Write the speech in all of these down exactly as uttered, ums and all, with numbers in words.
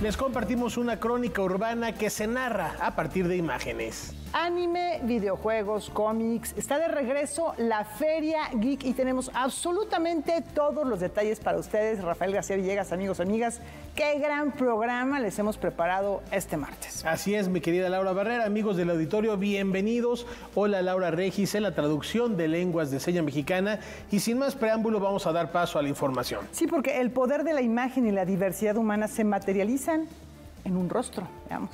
les compartimos una crónica urbana que se narra a partir de imágenes. Anime, videojuegos, cómics, está de regreso la Feria Geek y tenemos absolutamente todos los detalles para ustedes. Rafael García Villegas, amigos, amigas, qué gran programa les hemos preparado este martes. Así es, mi querida Laura Barrera, amigos del auditorio, bienvenidos. Hola, Laura Regis, en la traducción de lenguas de seña mexicana, y sin más preámbulo vamos a dar paso a la información. Sí, porque el poder de la imagen y la diversidad humana se materializan en un rostro. Veamos.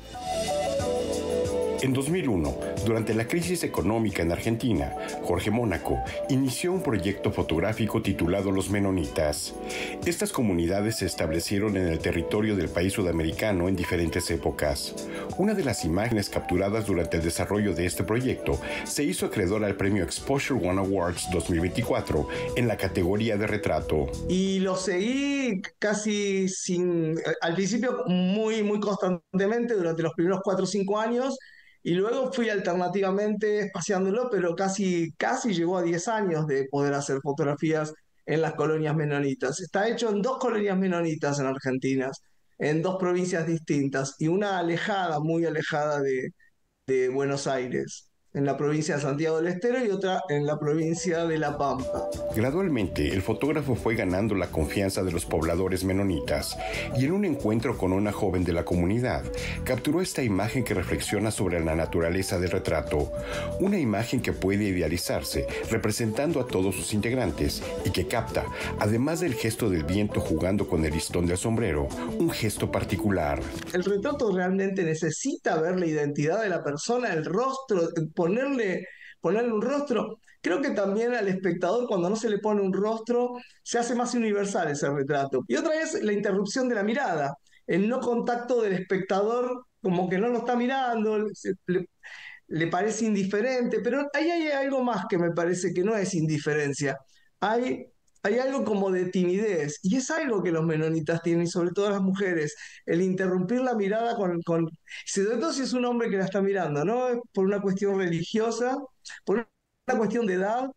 En dos mil uno, durante la crisis económica en Argentina, Jorge Mónaco inició un proyecto fotográfico titulado Los Menonitas. Estas comunidades se establecieron en el territorio del país sudamericano en diferentes épocas. Una de las imágenes capturadas durante el desarrollo de este proyecto se hizo acreedora al premio Exposure One Awards dos mil veinticuatro en la categoría de retrato. Y lo seguí casi sin, al principio muy, muy constantemente durante los primeros cuatro o cinco años. Y luego fui alternativamente espaciándolo, pero casi, casi llegó a diez años de poder hacer fotografías en las colonias menonitas. Está hecho en dos colonias menonitas en Argentina, en dos provincias distintas, y una alejada, muy alejada de, de Buenos Aires, en la provincia de Santiago del Estero, y otra en la provincia de La Pampa. Gradualmente, el fotógrafo fue ganando la confianza de los pobladores menonitas y en un encuentro con una joven de la comunidad, capturó esta imagen que reflexiona sobre la naturaleza del retrato, una imagen que puede idealizarse representando a todos sus integrantes y que capta, además del gesto del viento jugando con el listón del sombrero, un gesto particular. El retrato realmente necesita ver la identidad de la persona, el rostro, ponerle, ponerle un rostro. Creo que también al espectador, cuando no se le pone un rostro, se hace más universal ese retrato. Y otra es la interrupción de la mirada, el no contacto del espectador, como que no lo está mirando, le, le parece indiferente, pero ahí hay algo más que me parece que no es indiferencia. Hay, hay algo como de timidez, y es algo que los menonitas tienen, y sobre todo las mujeres, el interrumpir la mirada con, con sobre todo si es un hombre que la está mirando, ¿no? Por una cuestión religiosa, por una cuestión de edad,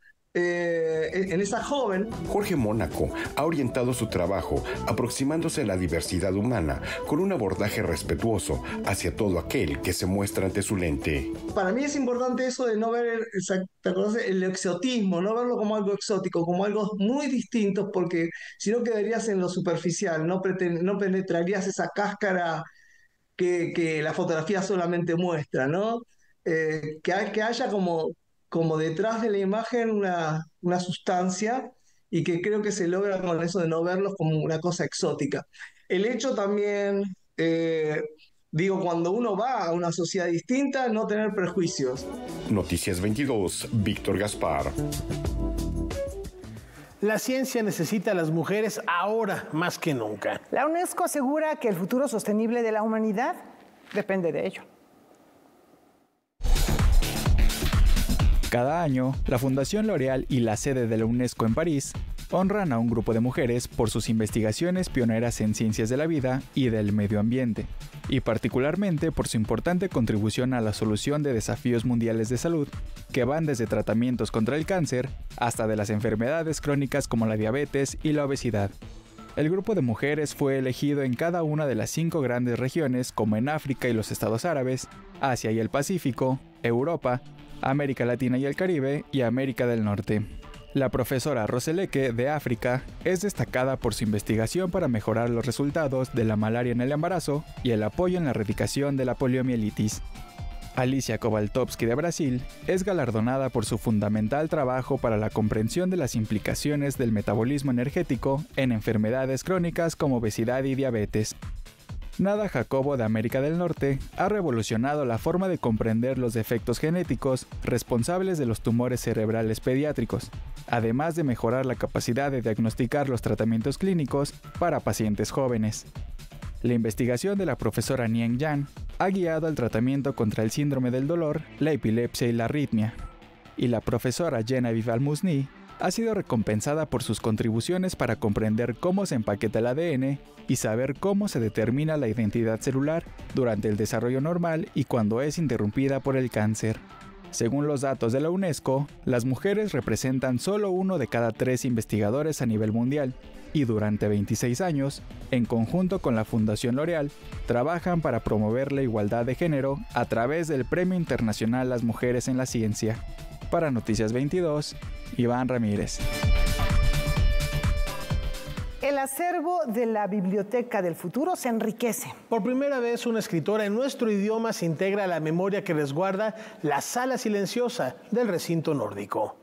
eh, en esa joven. Jorge Mónaco ha orientado su trabajo aproximándose a la diversidad humana con un abordaje respetuoso hacia todo aquel que se muestra ante su lente. Para mí es importante eso de no ver ¿te acordás? El exotismo, no verlo como algo exótico, como algo muy distinto, porque si no quedarías en lo superficial, no, no penetrarías esa cáscara que, que la fotografía solamente muestra, ¿no? Eh, que, hay, que haya como, como detrás de la imagen una, una sustancia, y que creo que se logra con eso de no verlos como una cosa exótica. El hecho también, eh, digo, cuando uno va a una sociedad distinta, no tener prejuicios. Noticias veintidós, Víctor Gaspar. La ciencia necesita a las mujeres ahora más que nunca. La UNESCO asegura que el futuro sostenible de la humanidad depende de ello. Cada año, la Fundación L'Oréal y la sede de la UNESCO en París honran a un grupo de mujeres por sus investigaciones pioneras en ciencias de la vida y del medio ambiente, y particularmente por su importante contribución a la solución de desafíos mundiales de salud, que van desde tratamientos contra el cáncer hasta de las enfermedades crónicas como la diabetes y la obesidad. El grupo de mujeres fue elegido en cada una de las cinco grandes regiones, como en África y los Estados Árabes, Asia y el Pacífico, Europa, América Latina y el Caribe y América del Norte. La profesora Roseleke, de África, es destacada por su investigación para mejorar los resultados de la malaria en el embarazo y el apoyo en la erradicación de la poliomielitis. Alicia Kovaltovsky, de Brasil, es galardonada por su fundamental trabajo para la comprensión de las implicaciones del metabolismo energético en enfermedades crónicas como obesidad y diabetes. Nada Jacobo, de América del Norte, ha revolucionado la forma de comprender los defectos genéticos responsables de los tumores cerebrales pediátricos, además de mejorar la capacidad de diagnosticar los tratamientos clínicos para pacientes jóvenes. La investigación de la profesora Niang Yan ha guiado al tratamiento contra el síndrome del dolor, la epilepsia y la arritmia. Y la profesora Genevieve Al-Musni ha sido recompensada por sus contribuciones para comprender cómo se empaqueta el A D N y saber cómo se determina la identidad celular durante el desarrollo normal y cuando es interrumpida por el cáncer. Según los datos de la UNESCO, las mujeres representan solo uno de cada tres investigadores a nivel mundial, y durante veintiséis años, en conjunto con la Fundación L'Oréal, trabajan para promover la igualdad de género a través del Premio Internacional Las Mujeres en la Ciencia. Para Noticias veintidós, Iván Ramírez. El acervo de la Biblioteca del Futuro se enriquece. Por primera vez, una escritora en nuestro idioma se integra a la memoria que resguarda la sala silenciosa del recinto nórdico.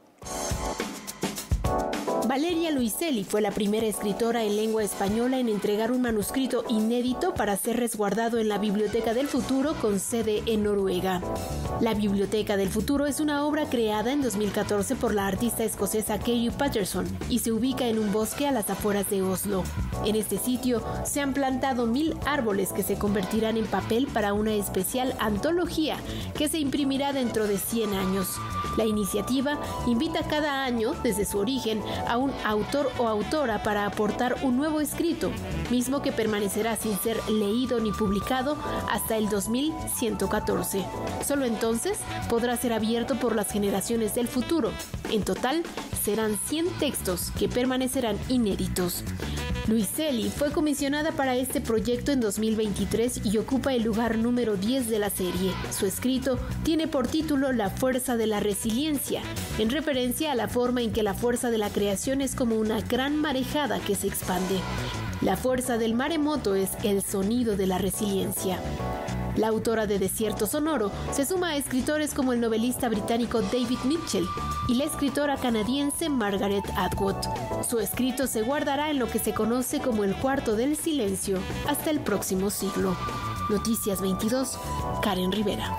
Valeria Luiselli fue la primera escritora en lengua española en entregar un manuscrito inédito para ser resguardado en la Biblioteca del Futuro con sede en Noruega. La Biblioteca del Futuro es una obra creada en dos mil catorce por la artista escocesa Katie Patterson y se ubica en un bosque a las afueras de Oslo. En este sitio se han plantado mil árboles que se convertirán en papel para una especial antología que se imprimirá dentro de cien años. La iniciativa invita cada año, desde su origen, a un autor o autora para aportar un nuevo escrito, mismo que permanecerá sin ser leído ni publicado hasta el dos mil ciento catorce. Solo entonces podrá ser abierto por las generaciones del futuro. En total, serán cien textos que permanecerán inéditos. Luiselli fue comisionada para este proyecto en dos mil veintitrés y ocupa el lugar número diez de la serie. Su escrito tiene por título La fuerza de la resiliencia, en referencia a la forma en que la fuerza de la creación es como una gran marejada que se expande. La fuerza del maremoto es el sonido de la resiliencia. La autora de Desierto Sonoro se suma a escritores como el novelista británico David Mitchell y la escritora canadiense Margaret Atwood. Su escrito se guardará en lo que se conoce como el Cuarto del Silencio hasta el próximo siglo. Noticias veintidós, Karen Rivera.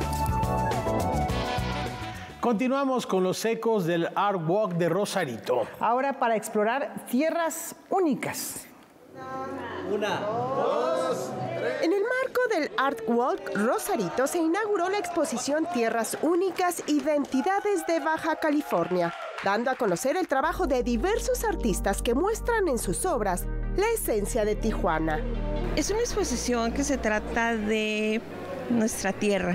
Continuamos con los ecos del Art Walk de Rosarito. Ahora para explorar tierras únicas. Una, dos, tres. En el marco del Art Walk Rosarito se inauguró la exposición Tierras Únicas, Identidades de Baja California, dando a conocer el trabajo de diversos artistas que muestran en sus obras la esencia de Tijuana. Es una exposición que se trata de nuestra tierra,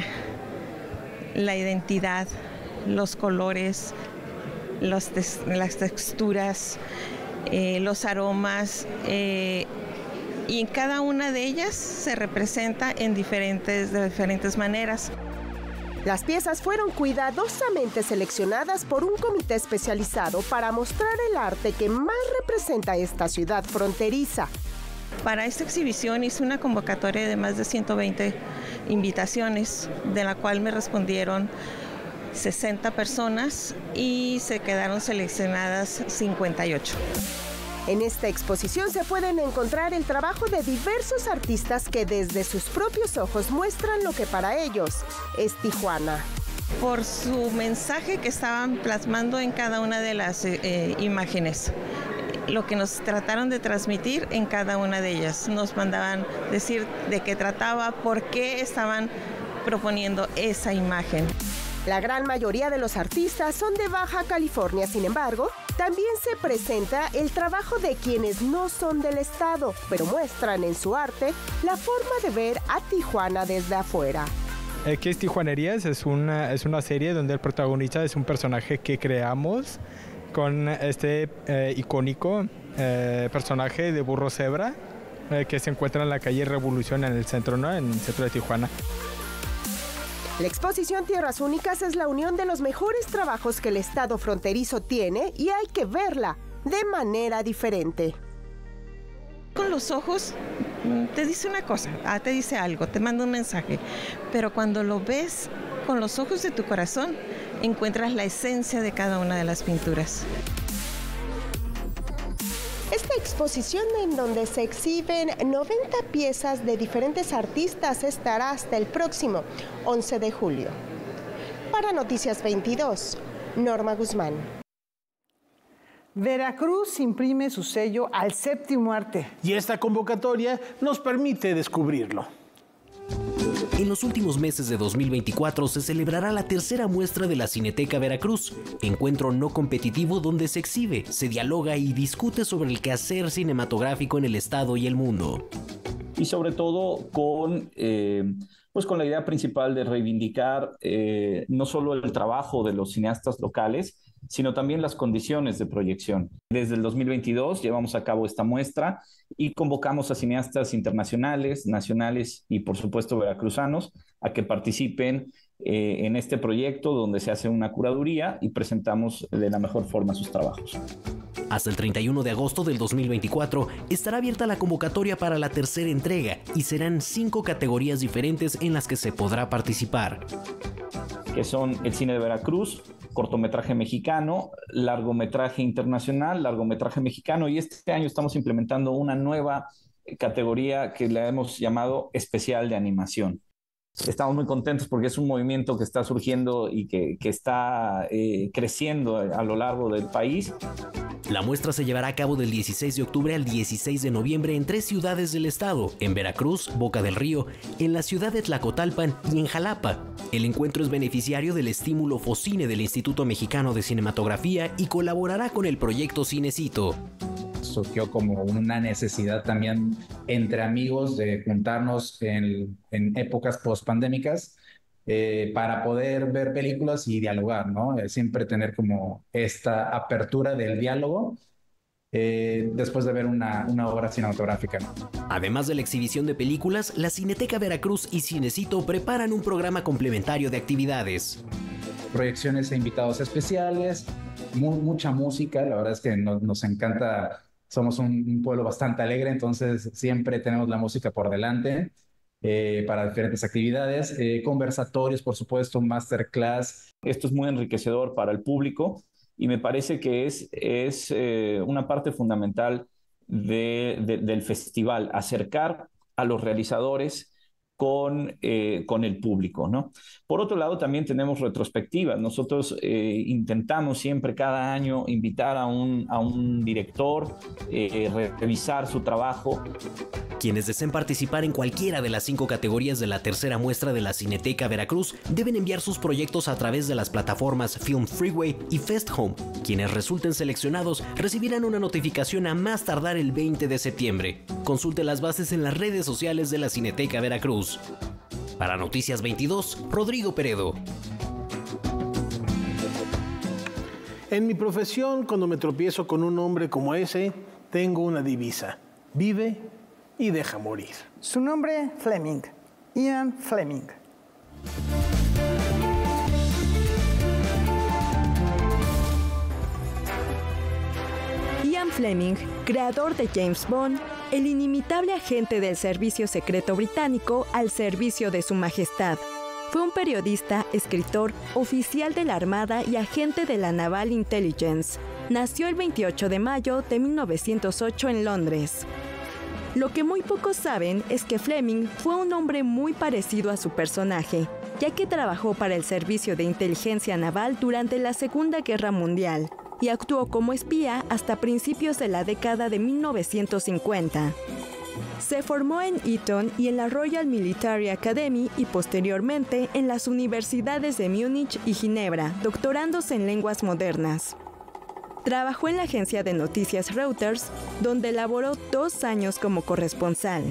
la identidad, los colores, los tes- las texturas, eh, los aromas, eh, y en cada una de ellas se representa en diferentes, de diferentes maneras. Las piezas fueron cuidadosamente seleccionadas por un comité especializado para mostrar el arte que más representa esta ciudad fronteriza. Para esta exhibición hice una convocatoria de más de ciento veinte invitaciones, de la cual me respondieron sesenta personas y se quedaron seleccionadas cincuenta y ocho. En esta exposición se pueden encontrar el trabajo de diversos artistas que desde sus propios ojos muestran lo que para ellos es Tijuana. Por su mensaje que estaban plasmando en cada una de las eh, imágenes, lo que nos trataron de transmitir en cada una de ellas. Nos mandaban decir de qué trataba, por qué estaban proponiendo esa imagen. La gran mayoría de los artistas son de Baja California, sin embargo, también se presenta el trabajo de quienes no son del estado, pero muestran en su arte la forma de ver a Tijuana desde afuera. Eh, ¿Qué es Tijuanerías? Es una, es una serie donde el protagonista es un personaje que creamos con este eh, icónico eh, personaje de burro cebra eh, que se encuentra en la calle Revolución en el centro, ¿no? En el centro de Tijuana. La exposición Tierras Únicas es la unión de los mejores trabajos que el estado fronterizo tiene y hay que verla de manera diferente. Con los ojos te dice una cosa, ah, te dice algo, te manda un mensaje, pero cuando lo ves con los ojos de tu corazón, encuentras la esencia de cada una de las pinturas. Esta exposición, en donde se exhiben noventa piezas de diferentes artistas, estará hasta el próximo once de julio. Para Noticias veintidós, Norma Guzmán. Veracruz imprime su sello al séptimo arte. Y esta convocatoria nos permite descubrirlo. En los últimos meses de dos mil veinticuatro se celebrará la tercera muestra de la Cineteca Veracruz, encuentro no competitivo donde se exhibe, se dialoga y discute sobre el quehacer cinematográfico en el estado y el mundo. y sobre todo con, eh, pues con la idea principal de reivindicar eh, no solo el trabajo de los cineastas locales, sino también las condiciones de proyección. Desde el dos mil veintidós llevamos a cabo esta muestra y convocamos a cineastas internacionales, nacionales y por supuesto veracruzanos a que participen eh, en este proyecto donde se hace una curaduría y presentamos de la mejor forma sus trabajos. Hasta el treinta y uno de agosto del dos mil veinticuatro estará abierta la convocatoria para la tercera entrega y serán cinco categorías diferentes en las que se podrá participar. Que son el cine de Veracruz, cortometraje mexicano, largometraje internacional, largometraje mexicano, y este año estamos implementando una nueva categoría que le hemos llamado especial de animación. Estamos muy contentos porque es un movimiento que está surgiendo y que, que está eh, creciendo a lo largo del país. La muestra se llevará a cabo del dieciséis de octubre al dieciséis de noviembre en tres ciudades del estado, en Veracruz, Boca del Río, en la ciudad de Tlacotalpan y en Jalapa. El encuentro es beneficiario del estímulo Focine del Instituto Mexicano de Cinematografía y colaborará con el proyecto Cinecito. Surgió como una necesidad también entre amigos de juntarnos en, en épocas post-pandémicas eh, para poder ver películas y dialogar, ¿no? Eh, siempre tener como esta apertura del diálogo eh, después de ver una, una obra cinematográfica, ¿no? Además de la exhibición de películas, la Cineteca Veracruz y Cinecito preparan un programa complementario de actividades. Proyecciones e invitados especiales, mu mucha música, la verdad es que no, nos encanta. Somos un, un pueblo bastante alegre, entonces siempre tenemos la música por delante eh, para diferentes actividades, eh, conversatorios, por supuesto, masterclass. Esto es muy enriquecedor para el público y me parece que es, es eh, una parte fundamental de, de, del festival, acercar a los realizadores con, eh, con el público, ¿no? Por otro lado, también tenemos retrospectivas. Nosotros eh, intentamos siempre cada año invitar a un, a un director, eh, revisar su trabajo. Quienes deseen participar en cualquiera de las cinco categorías de la tercera muestra de la Cineteca Veracruz deben enviar sus proyectos a través de las plataformas Film Freeway y Fest Home. Quienes resulten seleccionados recibirán una notificación a más tardar el veinte de septiembre. Consulte las bases en las redes sociales de la Cineteca Veracruz. Para Noticias veintidós, Rodrigo Peredo. En mi profesión, cuando me tropiezo con un hombre como ese, tengo una divisa: vive y deja morir. Su nombre, Fleming, Ian Fleming. Ian Fleming, creador de James Bond, el inimitable agente del Servicio Secreto Británico al servicio de Su Majestad. Fue un periodista, escritor, oficial de la Armada y agente de la Naval Intelligence. Nació el veintiocho de mayo de mil novecientos ocho en Londres. Lo que muy pocos saben es que Fleming fue un hombre muy parecido a su personaje, ya que trabajó para el Servicio de Inteligencia Naval durante la Segunda Guerra Mundial y actuó como espía hasta principios de la década de mil novecientos cincuenta. Se formó en Eton y en la Royal Military Academy y posteriormente en las universidades de Múnich y Ginebra, doctorándose en lenguas modernas. Trabajó en la agencia de noticias Reuters, donde laboró dos años como corresponsal.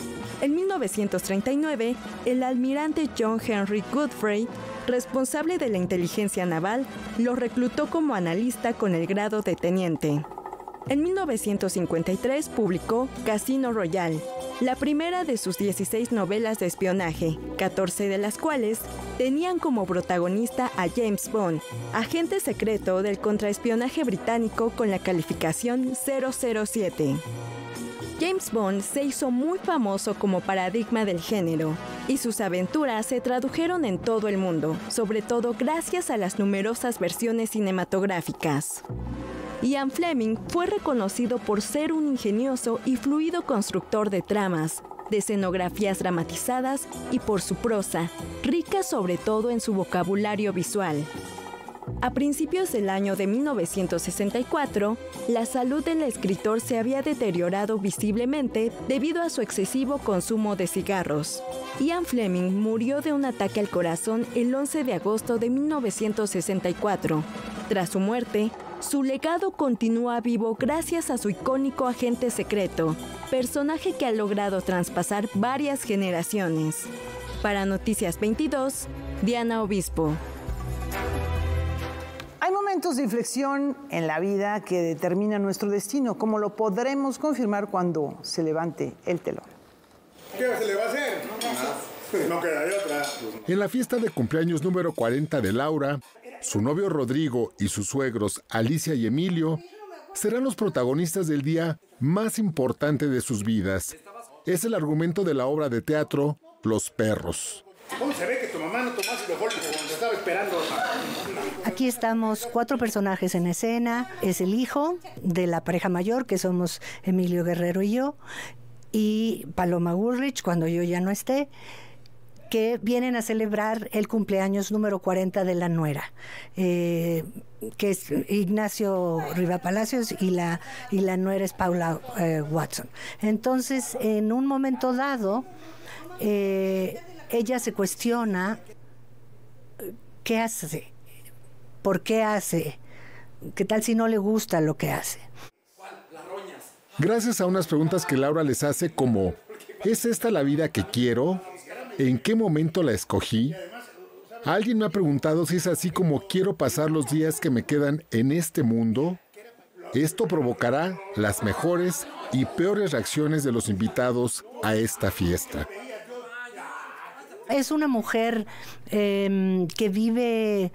En mil novecientos treinta y nueve, el almirante John Henry Godfrey, responsable de la inteligencia naval, lo reclutó como analista con el grado de teniente. En mil novecientos cincuenta y tres publicó Casino Royale, la primera de sus dieciséis novelas de espionaje, catorce de las cuales tenían como protagonista a James Bond, agente secreto del contraespionaje británico con la calificación cero cero siete. James Bond se hizo muy famoso como paradigma del género, y sus aventuras se tradujeron en todo el mundo, sobre todo gracias a las numerosas versiones cinematográficas. Ian Fleming fue reconocido por ser un ingenioso y fluido constructor de tramas, de escenografías dramatizadas y por su prosa, rica sobre todo en su vocabulario visual. A principios del año de mil novecientos sesenta y cuatro, la salud del escritor se había deteriorado visiblemente debido a su excesivo consumo de cigarros. Ian Fleming murió de un ataque al corazón el once de agosto de mil novecientos sesenta y cuatro. Tras su muerte, Su legado continúa vivo gracias a su icónico agente secreto, personaje que ha logrado traspasar varias generaciones. Para Noticias veintidós, Diana Obispo. Hay momentos de inflexión en la vida que determinan nuestro destino, como lo podremos confirmar cuando se levante el telón. ¿Qué se le va a hacer? No, no queda de otra. En la fiesta de cumpleaños número cuarenta de Laura, su novio Rodrigo y sus suegros Alicia y Emilio serán los protagonistas del día más importante de sus vidas. Es el argumento de la obra de teatro Los Perros. ¿Cómo se ve que tu mamá no tomó ácido fólico cuando te estaba esperando? Aquí estamos cuatro personajes en escena. Es el hijo de la pareja mayor, que somos Emilio Guerrero y yo, y Paloma Gurlich, cuando yo ya no esté, que vienen a celebrar el cumpleaños número cuarenta de la nuera, eh, que es Ignacio Riva Palacios, y la, y la nuera es Paula eh, Watson. Entonces, en un momento dado, eh, ella se cuestiona qué hace, por qué hace, qué tal si no le gusta lo que hace. Gracias a unas preguntas que Laura les hace como, ¿es esta la vida que quiero? ¿En qué momento la escogí? Alguien me ha preguntado si es así como quiero pasar los días que me quedan en este mundo. Esto provocará las mejores y peores reacciones de los invitados a esta fiesta. Es una mujer eh, que vive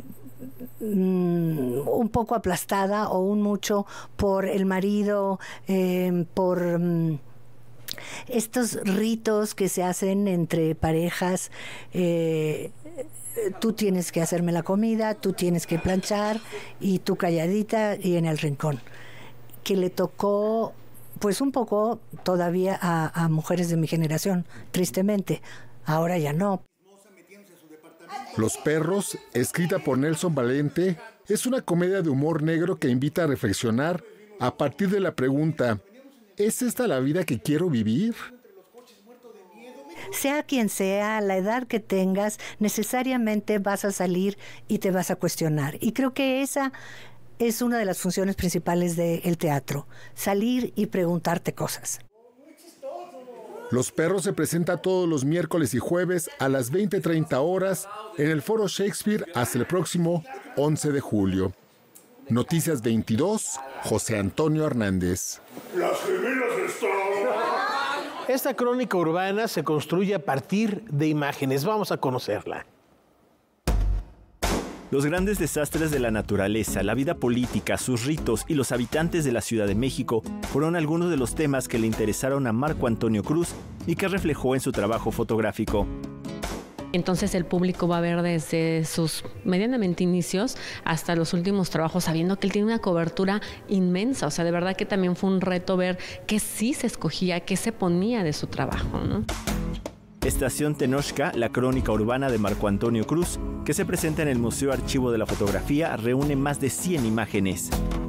mm, un poco aplastada o un mucho por el marido, eh, por... Mm, estos ritos que se hacen entre parejas, eh, tú tienes que hacerme la comida, tú tienes que planchar y tú calladita y en el rincón, que le tocó pues un poco todavía a, a mujeres de mi generación, tristemente, ahora ya no. Los Perros, escrita por Nelson Valente, es una comedia de humor negro que invita a reflexionar a partir de la pregunta: ¿es esta la vida que quiero vivir? Sea quien sea, la edad que tengas, necesariamente vas a salir y te vas a cuestionar. Y creo que esa es una de las funciones principales del teatro, salir y preguntarte cosas. Los Perros se presenta todos los miércoles y jueves a las veinte treinta horas en el Foro Shakespeare hasta el próximo once de julio. Noticias veintidós, José Antonio Hernández. Las gemelas están... Esta crónica urbana se construye a partir de imágenes. Vamos a conocerla. Los grandes desastres de la naturaleza, la vida política, sus ritos y los habitantes de la Ciudad de México fueron algunos de los temas que le interesaron a Marco Antonio Cruz y que reflejó en su trabajo fotográfico. Entonces el público va a ver desde sus medianamente inicios hasta los últimos trabajos, sabiendo que él tiene una cobertura inmensa. O sea, de verdad que también fue un reto ver qué sí se escogía, qué se ponía de su trabajo, ¿no? Estación Tenochca, la crónica urbana de Marco Antonio Cruz, que se presenta en el Museo Archivo de la Fotografía, reúne más de cien imágenes.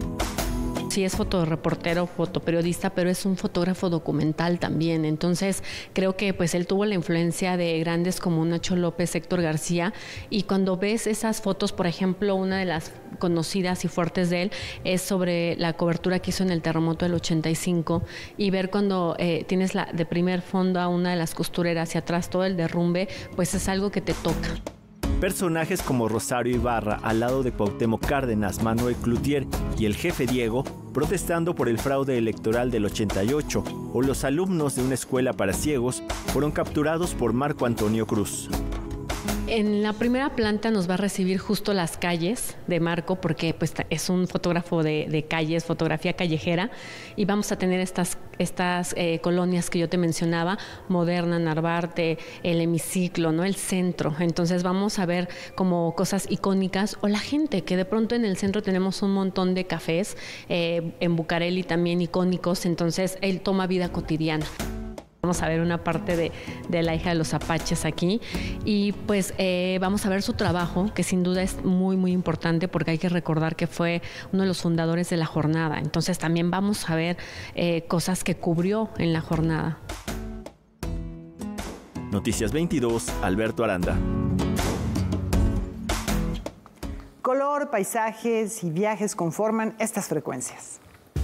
Sí, es fotoreportero, fotoperiodista, pero es un fotógrafo documental también. Entonces, creo que pues él tuvo la influencia de grandes como Nacho López, Héctor García, y cuando ves esas fotos, por ejemplo, una de las conocidas y fuertes de él es sobre la cobertura que hizo en el terremoto del ochenta y cinco, y ver cuando eh, tienes la, de primer fondo a una de las costureras y atrás todo el derrumbe, pues es algo que te toca. Personajes como Rosario Ibarra al lado de Cuauhtémoc Cárdenas, Manuel Cloutier y el jefe Diego protestando por el fraude electoral del ochenta y ocho, o los alumnos de una escuela para ciegos fueron capturados por Marco Antonio Cruz. En la primera planta nos va a recibir justo las calles de Marco, porque pues, es un fotógrafo de, de calles, fotografía callejera, y vamos a tener estas, estas eh, colonias que yo te mencionaba, Moderna, Narvarte, el hemiciclo, ¿no? El centro. Entonces vamos a ver como cosas icónicas, o la gente, que de pronto en el centro tenemos un montón de cafés, eh, en Bucareli también icónicos, entonces él toma vida cotidiana. Vamos a ver una parte de, de la hija de los apaches aquí, y pues eh, vamos a ver su trabajo, que sin duda es muy muy importante, porque hay que recordar que fue uno de los fundadores de la jornada. Entonces también vamos a ver eh, cosas que cubrió en la jornada. Noticias veintidós, Alberto Aranda. Color color, paisajes y viajes conforman estas frecuencias.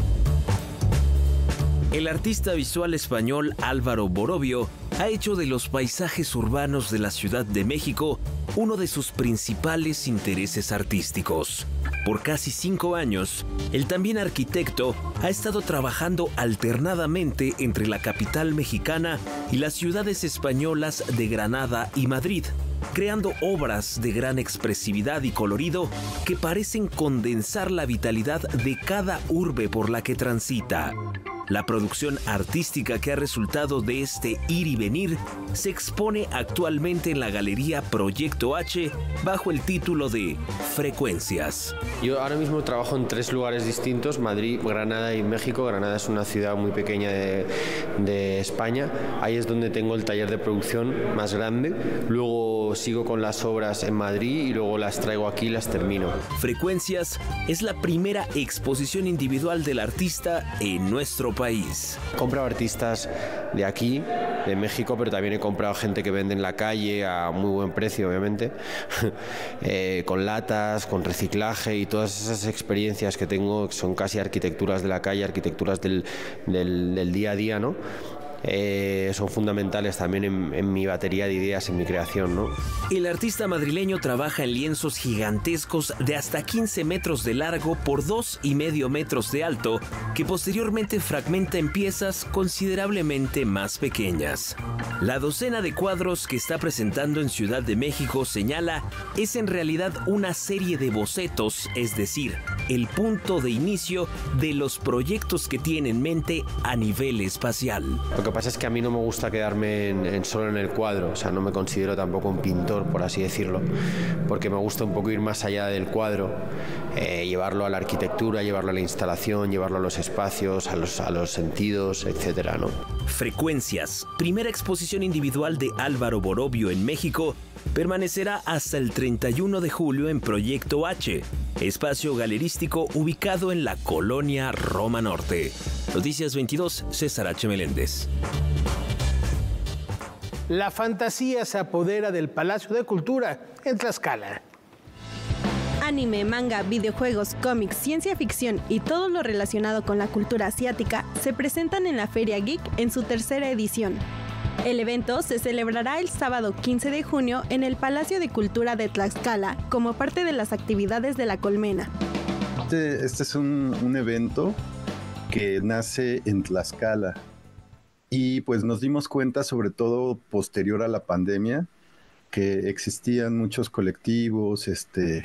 El artista visual español Álvaro Borovio ha hecho de los paisajes urbanos de la Ciudad de México uno de sus principales intereses artísticos. Por casi cinco años, el también arquitecto ha estado trabajando alternadamente entre la capital mexicana y las ciudades españolas de Granada y Madrid, creando obras de gran expresividad y colorido que parecen condensar la vitalidad de cada urbe por la que transita. La producción artística que ha resultado de este ir y venir se expone actualmente en la Galería Proyecto H bajo el título de Frecuencias. Yo ahora mismo trabajo en tres lugares distintos, Madrid, Granada y México. Granada es una ciudad muy pequeña de, de España. Ahí es donde tengo el taller de producción más grande. Luego sigo con las obras en Madrid y luego las traigo aquí y las termino. Frecuencias es la primera exposición individual del artista en nuestro país. He comprado artistas de aquí, de México, pero también he comprado gente que vende en la calle a muy buen precio, obviamente, eh, con latas, con reciclaje y todas esas experiencias que tengo, que son casi arquitecturas de la calle, arquitecturas del, del, del día a día, ¿no? Eh, son fundamentales también en, en mi batería de ideas, en mi creación, ¿no? El artista madrileño trabaja en lienzos gigantescos de hasta quince metros de largo por dos y medio metros de alto, que posteriormente fragmenta en piezas considerablemente más pequeñas. La docena de cuadros que está presentando en Ciudad de México, señala, es en realidad una serie de bocetos, es decir, el punto de inicio de los proyectos que tiene en mente a nivel espacial. Lo que pasa es que a mí no me gusta quedarme en, en solo en el cuadro, o sea, no me considero tampoco un pintor, por así decirlo, porque me gusta un poco ir más allá del cuadro, eh, llevarlo a la arquitectura, llevarlo a la instalación, llevarlo a los espacios, a los, a los sentidos, etcétera, ¿no? Frecuencias, primera exposición individual de Álvaro Borovio en México, permanecerá hasta el treinta y uno de julio en Proyecto H, espacio galerístico ubicado en la colonia Roma Norte. Noticias veintidós, César H. Meléndez. La fantasía se apodera del Palacio de Cultura en Tlaxcala. Anime, manga, videojuegos, cómics, ciencia ficción y todo lo relacionado con la cultura asiática se presentan en la Feria Geek en su tercera edición. El evento se celebrará el sábado quince de junio en el Palacio de Cultura de Tlaxcala como parte de las actividades de la Colmena. Este, este es un, un evento que nace en Tlaxcala y pues nos dimos cuenta, sobre todo posterior a la pandemia, que existían muchos colectivos, este,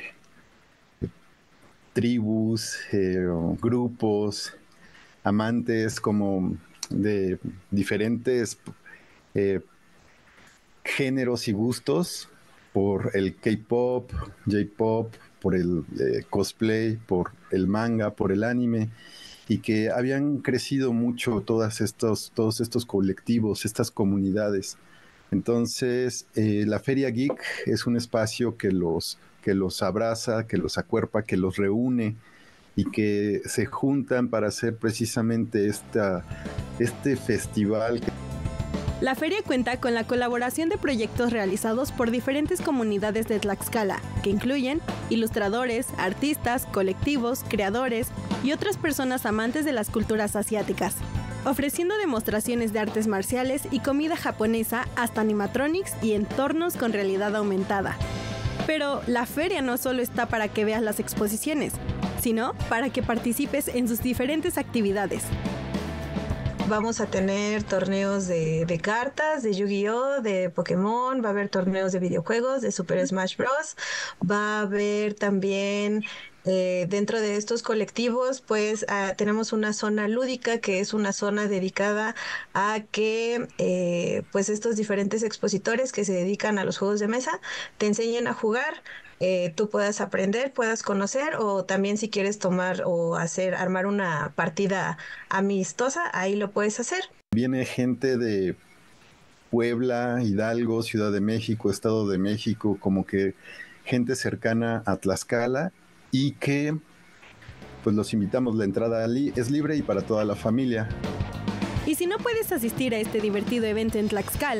tribus, eh, grupos, amantes como de diferentes eh, géneros y gustos por el K-pop, J-pop, por el eh, cosplay, por el manga, por el anime, y que habían crecido mucho todas estos, todos estos colectivos, estas comunidades. Entonces, eh, la Feria Geek es un espacio que los, que los abraza, que los acuerpa, que los reúne y que se juntan para hacer precisamente esta, este festival. La feria cuenta con la colaboración de proyectos realizados por diferentes comunidades de Tlaxcala, que incluyen ilustradores, artistas, colectivos, creadores y otras personas amantes de las culturas asiáticas, ofreciendo demostraciones de artes marciales y comida japonesa hasta animatronics y entornos con realidad aumentada. Pero la feria no solo está para que veas las exposiciones, sino para que participes en sus diferentes actividades. Vamos a tener torneos de, de cartas, de Yu-Gi-Oh!, de Pokémon, va a haber torneos de videojuegos, de Super Smash Bros. Va a haber también, eh, dentro de estos colectivos, pues uh, tenemos una zona lúdica, que es una zona dedicada a que eh, pues estos diferentes expositores que se dedican a los juegos de mesa te enseñen a jugar. Eh, tú puedas aprender, puedas conocer, o también si quieres tomar o hacer, armar una partida amistosa, ahí lo puedes hacer. Viene gente de Puebla, Hidalgo, Ciudad de México, Estado de México, como que gente cercana a Tlaxcala, y que pues los invitamos. La entrada es libre y para toda la familia. Y si no puedes asistir a este divertido evento en Tlaxcala,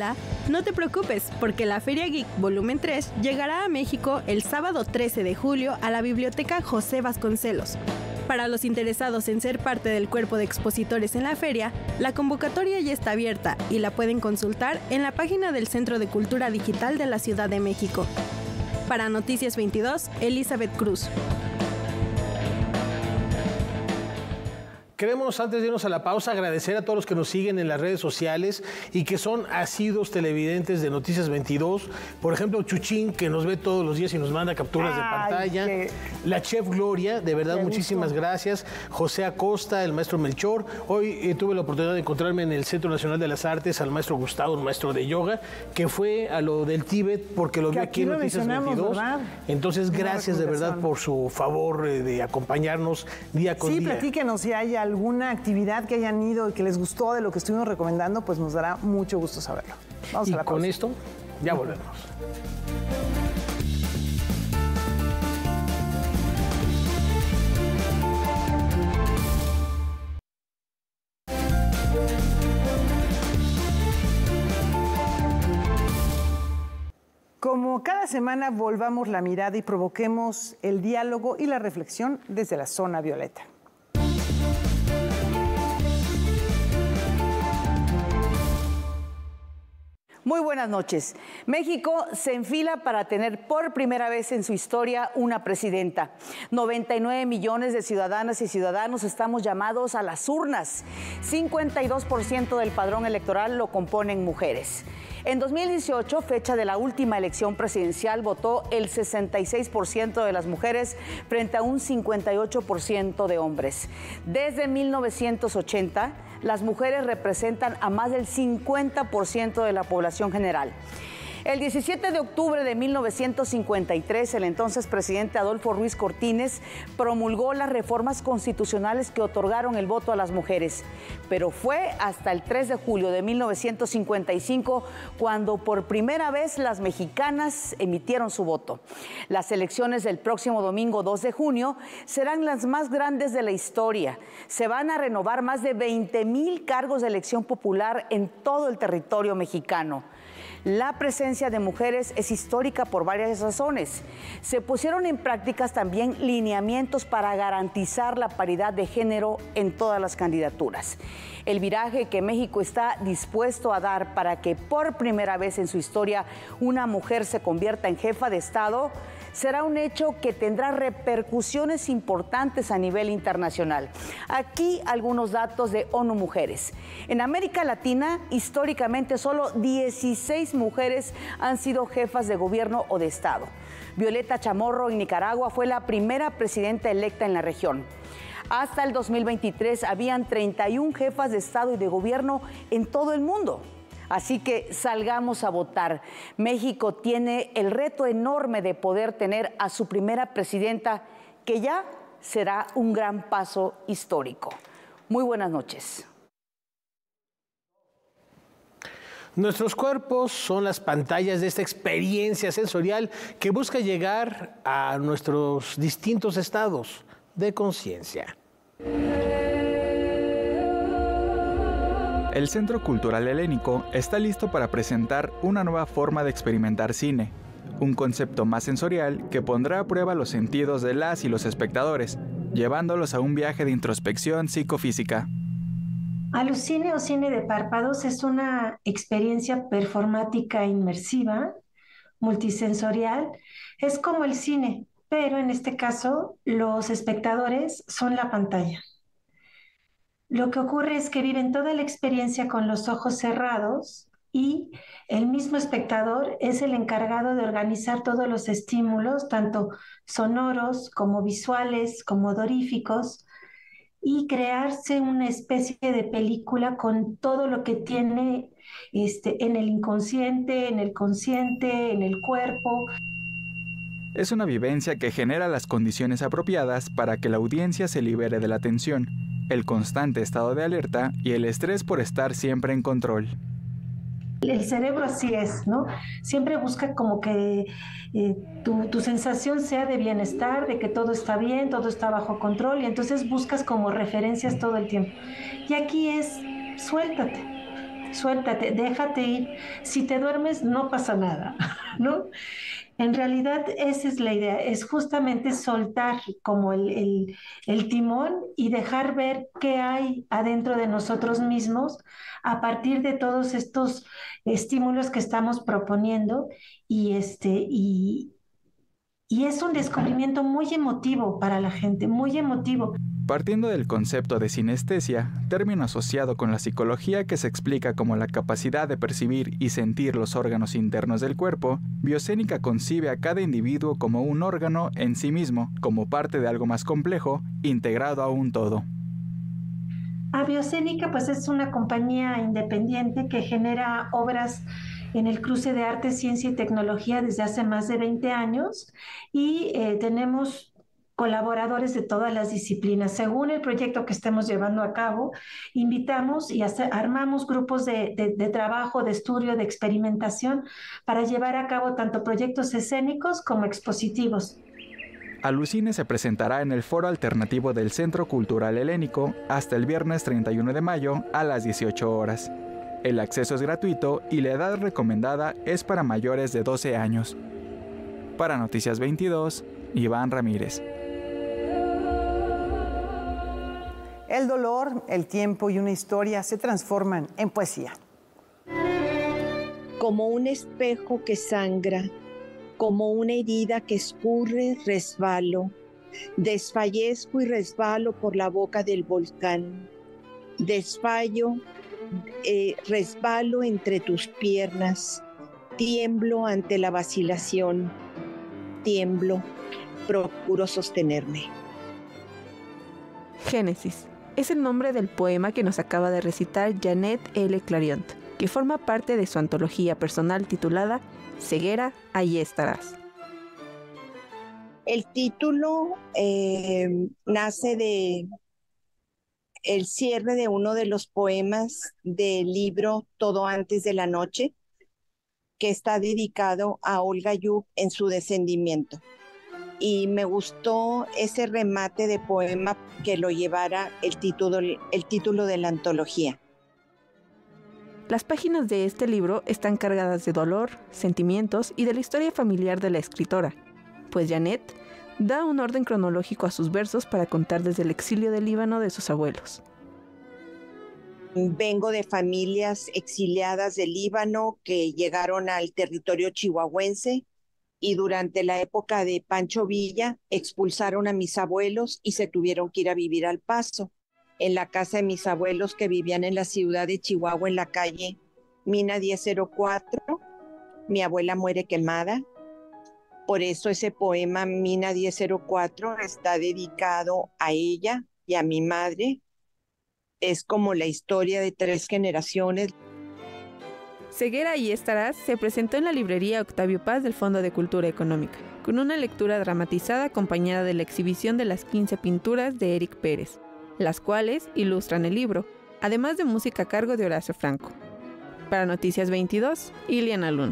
No te preocupes, porque la Feria Geek Volumen tres llegará a México el sábado trece de julio a la Biblioteca José Vasconcelos. Para los interesados en ser parte del cuerpo de expositores en la feria, la convocatoria ya está abierta y la pueden consultar en la página del Centro de Cultura Digital de la Ciudad de México. Para Noticias veintidós, Elizabeth Cruz. Queremos, antes de irnos a la pausa, agradecer a todos los que nos siguen en las redes sociales y que son asiduos televidentes de Noticias veintidós. Por ejemplo, Chuchín, que nos ve todos los días y nos manda capturas Ay, de pantalla. Qué... La chef Gloria, de verdad, muchísimas gusto. gracias. José Acosta, el maestro Melchor. Hoy eh, tuve la oportunidad de encontrarme en el Centro Nacional de las Artes al maestro Gustavo, un maestro de yoga, que fue a lo del Tíbet porque lo vi aquí en Noticias veintidós. ¿Verdad? Entonces, gracias de verdad por su favor eh, de acompañarnos día con sí, día. Sí, platíquenos si hay alguna actividad que hayan ido y que les gustó de lo que estuvimos recomendando, pues nos dará mucho gusto saberlo. Vamos y a la con pausa. esto ya volvemos. Como cada semana, volvamos la mirada y provoquemos el diálogo y la reflexión desde la zona violeta. Muy buenas noches. México se enfila para tener por primera vez en su historia una presidenta. noventa y nueve millones de ciudadanas y ciudadanos estamos llamados a las urnas. cincuenta y dos por ciento del padrón electoral lo componen mujeres. En dos mil dieciocho, fecha de la última elección presidencial, votó el sesenta y seis por ciento de las mujeres frente a un cincuenta y ocho por ciento de hombres. Desde mil novecientos ochenta, las mujeres representan a más del cincuenta por ciento de la población general. El diecisiete de octubre de mil novecientos cincuenta y tres, el entonces presidente Adolfo Ruiz Cortines promulgó las reformas constitucionales que otorgaron el voto a las mujeres. Pero fue hasta el tres de julio de mil novecientos cincuenta y cinco cuando por primera vez las mexicanas emitieron su voto. Las elecciones del próximo domingo dos de junio serán las más grandes de la historia. Se van a renovar más de veinte mil cargos de elección popular en todo el territorio mexicano. La presencia de mujeres es histórica por varias razones. Se pusieron en prácticas también lineamientos para garantizar la paridad de género en todas las candidaturas. El viraje que México está dispuesto a dar para que por primera vez en su historia una mujer se convierta en jefa de Estado será un hecho que tendrá repercusiones importantes a nivel internacional. Aquí algunos datos de ONU Mujeres. En América Latina, históricamente, solo dieciséis mujeres han sido jefas de gobierno o de Estado. Violeta Chamorro en Nicaragua fue la primera presidenta electa en la región. Hasta el dos mil veintitrés habían treinta y una jefas de Estado y de gobierno en todo el mundo. Así que salgamos a votar. México tiene el reto enorme de poder tener a su primera presidenta, que ya será un gran paso histórico. Muy buenas noches. Nuestros cuerpos son las pantallas de esta experiencia sensorial que busca llegar a nuestros distintos estados de conciencia. El Centro Cultural Helénico está listo para presentar una nueva forma de experimentar cine, un concepto más sensorial que pondrá a prueba los sentidos de las y los espectadores, llevándolos a un viaje de introspección psicofísica. Alucine o cine de párpados es una experiencia performática inmersiva, multisensorial. Es como el cine, pero en este caso los espectadores son la pantalla. Lo que ocurre es que viven toda la experiencia con los ojos cerrados y el mismo espectador es el encargado de organizar todos los estímulos, tanto sonoros como visuales, como odoríficos, y crearse una especie de película con todo lo que tiene este, en el inconsciente, en el consciente, en el cuerpo. Es una vivencia que genera las condiciones apropiadas para que la audiencia se libere de la tensión, el constante estado de alerta y el estrés por estar siempre en control. El cerebro así es, ¿no? Siempre busca como que eh, tu, tu sensación sea de bienestar, de que todo está bien, todo está bajo control, y entonces buscas como referencias todo el tiempo. Y aquí es, suéltate, suéltate, déjate ir. Si te duermes, no pasa nada, ¿no? En realidad, esa es la idea, es justamente soltar como el, el, el timón y dejar ver qué hay adentro de nosotros mismos a partir de todos estos estímulos que estamos proponiendo y, este, y, y es un descubrimiento muy emotivo para la gente, muy emotivo. Partiendo del concepto de sinestesia, término asociado con la psicología que se explica como la capacidad de percibir y sentir los órganos internos del cuerpo, Biocénica concibe a cada individuo como un órgano en sí mismo, como parte de algo más complejo, integrado a un todo. A Biocénica pues es una compañía independiente que genera obras en el cruce de arte, ciencia y tecnología desde hace más de veinte años y eh, tenemos colaboradores de todas las disciplinas. Según el proyecto que estemos llevando a cabo, invitamos y hace, armamos grupos de, de, de trabajo, de estudio, de experimentación para llevar a cabo tanto proyectos escénicos como expositivos. Alucine se presentará en el Foro Alternativo del Centro Cultural Helénico hasta el viernes treinta y uno de mayo a las dieciocho horas. El acceso es gratuito y la edad recomendada es para mayores de doce años. Para Noticias veintidós, Iván Ramírez. El dolor, el tiempo y una historia se transforman en poesía. Como un espejo que sangra, como una herida que escurre, resbalo, desfallezco y resbalo por la boca del volcán. Desfallo, eh, resbalo entre tus piernas, tiemblo ante la vacilación, tiemblo, procuro sostenerme. Génesis es el nombre del poema que nos acaba de recitar Janet L. Clarion, que forma parte de su antología personal titulada Ceguera, ahí estarás. El título eh, nace de el cierre de uno de los poemas del libro Todo antes de la noche, que está dedicado a Olga Yup en su descendimiento. Y me gustó ese remate de poema que lo llevara el título, el título de la antología. Las páginas de este libro están cargadas de dolor, sentimientos y de la historia familiar de la escritora, pues Janet da un orden cronológico a sus versos para contar desde el exilio del Líbano de sus abuelos. Vengo de familias exiliadas del Líbano que llegaron al territorio chihuahuense y durante la época de Pancho Villa expulsaron a mis abuelos y se tuvieron que ir a vivir al Paso. En la casa de mis abuelos que vivían en la ciudad de Chihuahua, en la calle Mina diez cero cuatro, mi abuela muere quemada. Por eso ese poema Mina diez cero cuatro está dedicado a ella y a mi madre. Es como la historia de tres generaciones. Ceguera, ahí estarás se presentó en la librería Octavio Paz del Fondo de Cultura Económica, con una lectura dramatizada acompañada de la exhibición de las quince pinturas de Eric Pérez, las cuales ilustran el libro, además de música a cargo de Horacio Franco. Para Noticias veintidós, Iliana Luna.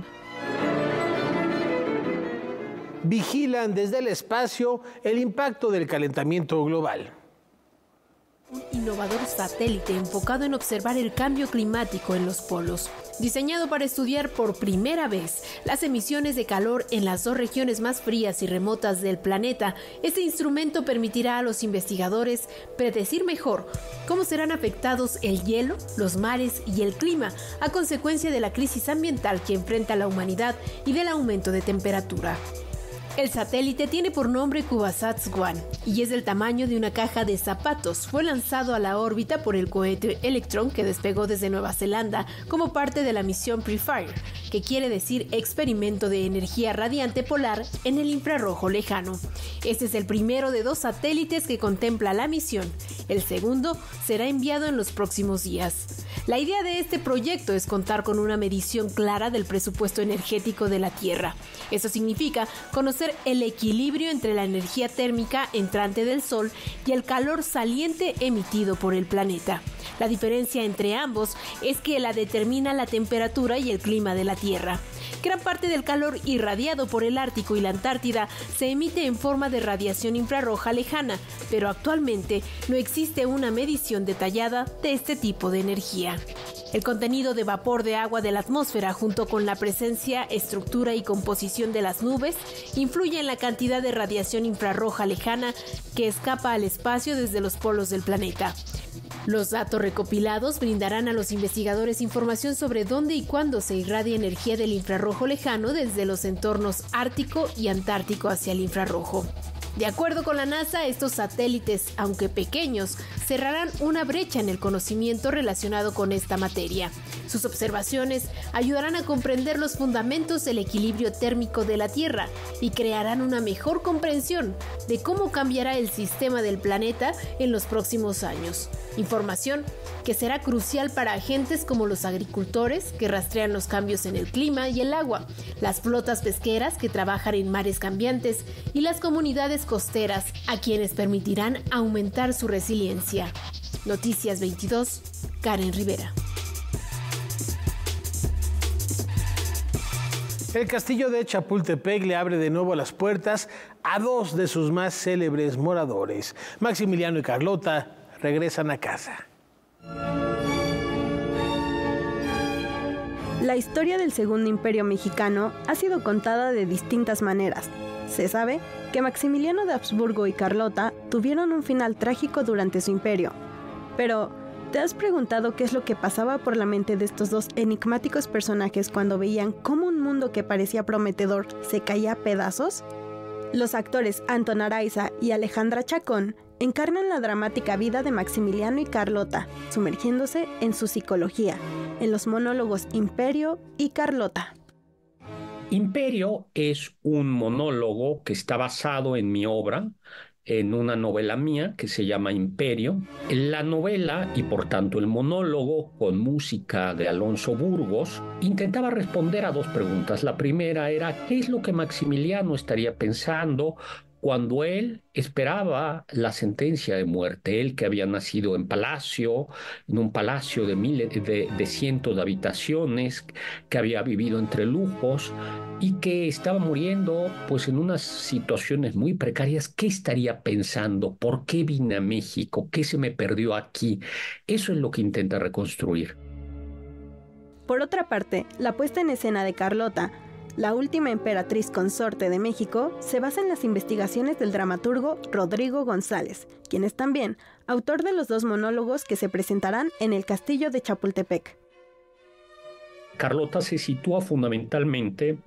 Vigilan desde el espacio el impacto del calentamiento global. Un innovador satélite enfocado en observar el cambio climático en los polos, diseñado para estudiar por primera vez las emisiones de calor en las dos regiones más frías y remotas del planeta. Este instrumento permitirá a los investigadores predecir mejor cómo serán afectados el hielo, los mares y el clima a consecuencia de la crisis ambiental que enfrenta la humanidad y del aumento de temperatura. El satélite tiene por nombre CubeSats One y es del tamaño de una caja de zapatos. Fue lanzado a la órbita por el cohete Electron que despegó desde Nueva Zelanda como parte de la misión PREFIRE, que quiere decir experimento de energía radiante polar en el infrarrojo lejano. Este es el primero de dos satélites que contempla la misión. El segundo será enviado en los próximos días. La idea de este proyecto es contar con una medición clara del presupuesto energético de la Tierra. Eso significa conocer el equilibrio entre la energía térmica entrante del Sol y el calor saliente emitido por el planeta. La diferencia entre ambos es que la determina la temperatura y el clima de la Tierra. Gran parte del calor irradiado por el Ártico y la Antártida se emite en forma de radiación infrarroja lejana, pero actualmente no existe una medición detallada de este tipo de energía. El contenido de vapor de agua de la atmósfera, junto con la presencia, estructura y composición de las nubes, influye en la cantidad de radiación infrarroja lejana que escapa al espacio desde los polos del planeta. Los datos recopilados brindarán a los investigadores información sobre dónde y cuándo se irradia energía del infrarrojo lejano desde los entornos ártico y antártico hacia el infrarrojo. De acuerdo con la NASA, estos satélites, aunque pequeños, cerrarán una brecha en el conocimiento relacionado con esta materia. Sus observaciones ayudarán a comprender los fundamentos del equilibrio térmico de la Tierra y crearán una mejor comprensión de cómo cambiará el sistema del planeta en los próximos años. Información que será crucial para agentes como los agricultores que rastrean los cambios en el clima y el agua, las flotas pesqueras que trabajan en mares cambiantes y las comunidades costeras, a quienes permitirán aumentar su resiliencia. Noticias veintidós, Karen Rivera. El castillo de Chapultepec le abre de nuevo las puertas a dos de sus más célebres moradores. Maximiliano y Carlota regresan a casa. La historia del Segundo Imperio Mexicano ha sido contada de distintas maneras. Se sabe que Maximiliano de Habsburgo y Carlota tuvieron un final trágico durante su imperio. Pero, ¿te has preguntado qué es lo que pasaba por la mente de estos dos enigmáticos personajes cuando veían cómo un mundo que parecía prometedor se caía a pedazos? Los actores Anton Araiza y Alejandra Chacón encarnan la dramática vida de Maximiliano y Carlota, sumergiéndose en su psicología, en los monólogos Imperio y Carlota. Imperio es un monólogo que está basado en mi obra, en una novela mía que se llama Imperio. La novela, y por tanto el monólogo, con música de Alonso Burgos, intentaba responder a dos preguntas. La primera era, ¿qué es lo que Maximiliano estaría pensando cuando él esperaba la sentencia de muerte? Él, que había nacido en palacio, en un palacio de, miles, de, de cientos de habitaciones, que había vivido entre lujos y que estaba muriendo pues en unas situaciones muy precarias. ¿Qué estaría pensando? ¿Por qué vine a México? ¿Qué se me perdió aquí? Eso es lo que intenta reconstruir. Por otra parte, la puesta en escena de Carlota, la última emperatriz consorte de México, se basa en las investigaciones del dramaturgo Rodrigo González, quien es también autor de los dos monólogos que se presentarán en el Castillo de Chapultepec. Carlota se sitúa fundamentalmente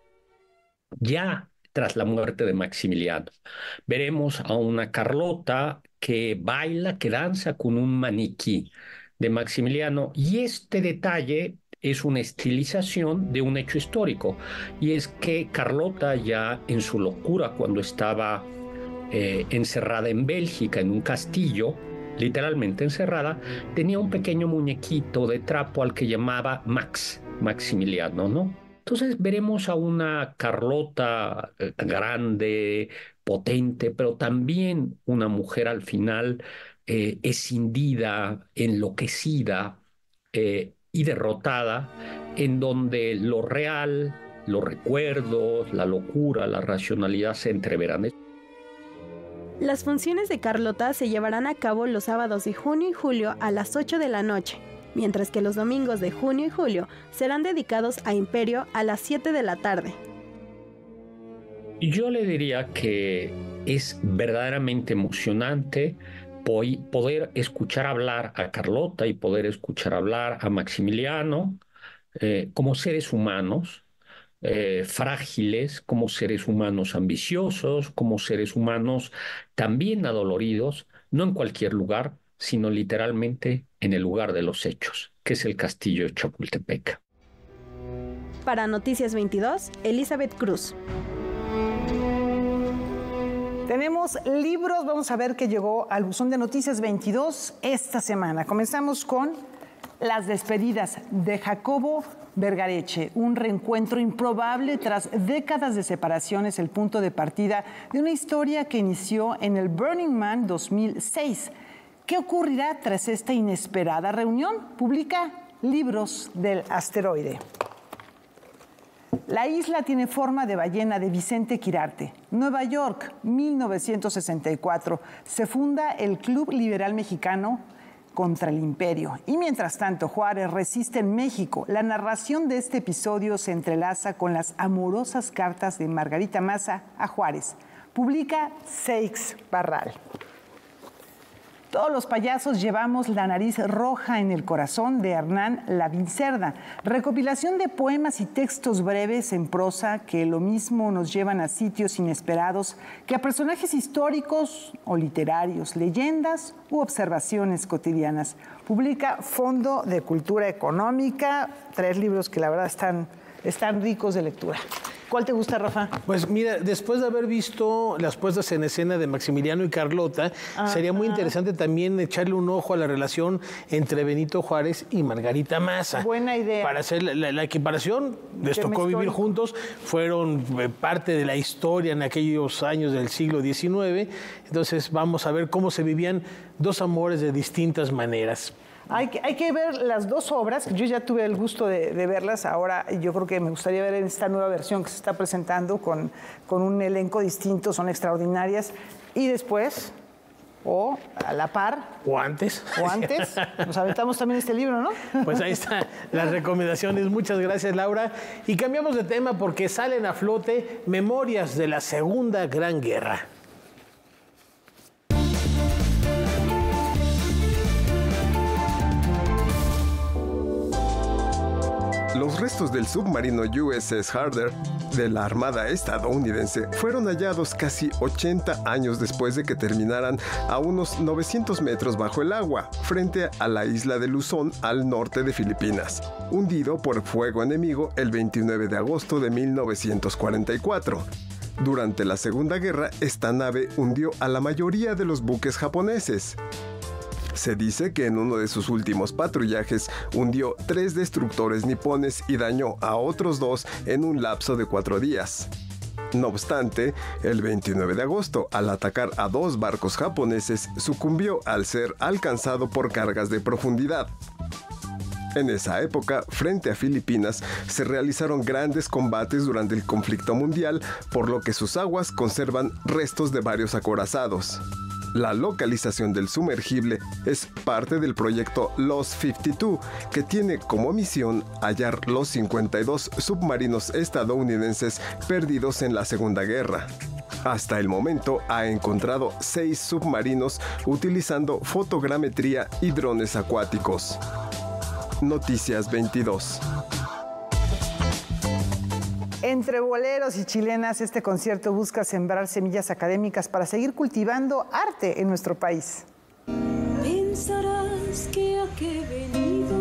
ya tras la muerte de Maximiliano. Veremos a una Carlota que baila, que danza con un maniquí de Maximiliano, y este detalle es una estilización de un hecho histórico, y es que Carlota, ya en su locura, cuando estaba eh, encerrada en Bélgica en un castillo, literalmente encerrada, tenía un pequeño muñequito de trapo al que llamaba Max, Maximiliano, ¿no? Entonces veremos a una Carlota eh, grande, potente, pero también una mujer al final eh, escindida, enloquecida, eh, y derrotada, en donde lo real, los recuerdos, la locura, la racionalidad se entreverán. Las funciones de Carlota se llevarán a cabo los sábados de junio y julio a las ocho de la noche, mientras que los domingos de junio y julio serán dedicados a Imperio a las siete de la tarde. Yo le diría que es verdaderamente emocionante poder escuchar hablar a Carlota y poder escuchar hablar a Maximiliano eh, como seres humanos eh, frágiles, como seres humanos ambiciosos, como seres humanos también adoloridos, no en cualquier lugar, sino literalmente en el lugar de los hechos, que es el Castillo de Chapultepec. Para Noticias veintidós, Elizabeth Cruz. Tenemos libros, vamos a ver qué llegó al buzón de Noticias veintidós esta semana. Comenzamos con Las despedidas de Jacobo Vergareche, un reencuentro improbable tras décadas de separaciones, el punto de partida de una historia que inició en el Burning Man dos mil seis. ¿Qué ocurrirá tras esta inesperada reunión? Publica Libros del Asteroide. La isla tiene forma de ballena, de Vicente Quirarte. Nueva York, mil novecientos sesenta y cuatro. Se funda el Club Liberal Mexicano contra el imperio. Y mientras tanto, Juárez resiste en México. La narración de este episodio se entrelaza con las amorosas cartas de Margarita Maza a Juárez. Publica Seix Barral. Todos los payasos llevamos la nariz roja en el corazón, de Hernán Lavincerda. Recopilación de poemas y textos breves en prosa que lo mismo nos llevan a sitios inesperados que a personajes históricos o literarios, leyendas u observaciones cotidianas. Publica Fondo de Cultura Económica, tres libros que la verdad están, están ricos de lectura. ¿Cuál te gusta, Rafa? Pues mira, después de haber visto las puestas en escena de Maximiliano y Carlota, ah, sería muy ah. interesante también echarle un ojo a la relación entre Benito Juárez y Margarita Maza. Buena idea. Para hacer la, la, la equiparación, les tocó vivir juntos, fueron eh, parte de la historia en aquellos años del siglo diecinueve, entonces vamos a ver cómo se vivían dos amores de distintas maneras. Hay que, hay que ver las dos obras. Yo ya tuve el gusto de, de verlas. Ahora yo creo que me gustaría ver en esta nueva versión que se está presentando con, con un elenco distinto. Son extraordinarias. Y después, o a la par. O antes. O antes. Nos aventamos también este libro, ¿no? Pues ahí están las recomendaciones. Muchas gracias, Laura. Y cambiamos de tema porque salen a flote memorias de la Segunda Gran Guerra. Los restos del submarino U S S Harder de la Armada estadounidense fueron hallados casi ochenta años después de que terminaran a unos novecientos metros bajo el agua, frente a la isla de Luzón al norte de Filipinas, hundido por fuego enemigo el veintinueve de agosto de mil novecientos cuarenta y cuatro. Durante la Segunda Guerra, esta nave hundió a la mayoría de los buques japoneses. Se dice que en uno de sus últimos patrullajes hundió tres destructores nipones y dañó a otros dos en un lapso de cuatro días. No obstante, el veintinueve de agosto, al atacar a dos barcos japoneses, sucumbió al ser alcanzado por cargas de profundidad. En esa época, frente a Filipinas, se realizaron grandes combates durante el conflicto mundial, por lo que sus aguas conservan restos de varios acorazados. La localización del sumergible es parte del proyecto Lost cincuenta y dos, que tiene como misión hallar los cincuenta y dos submarinos estadounidenses perdidos en la Segunda Guerra. Hasta el momento ha encontrado seis submarinos utilizando fotogrametría y drones acuáticos. Noticias veintidós. Entre boleros y chilenas, este concierto busca sembrar semillas académicas para seguir cultivando arte en nuestro país. Pensarás que a qué venido.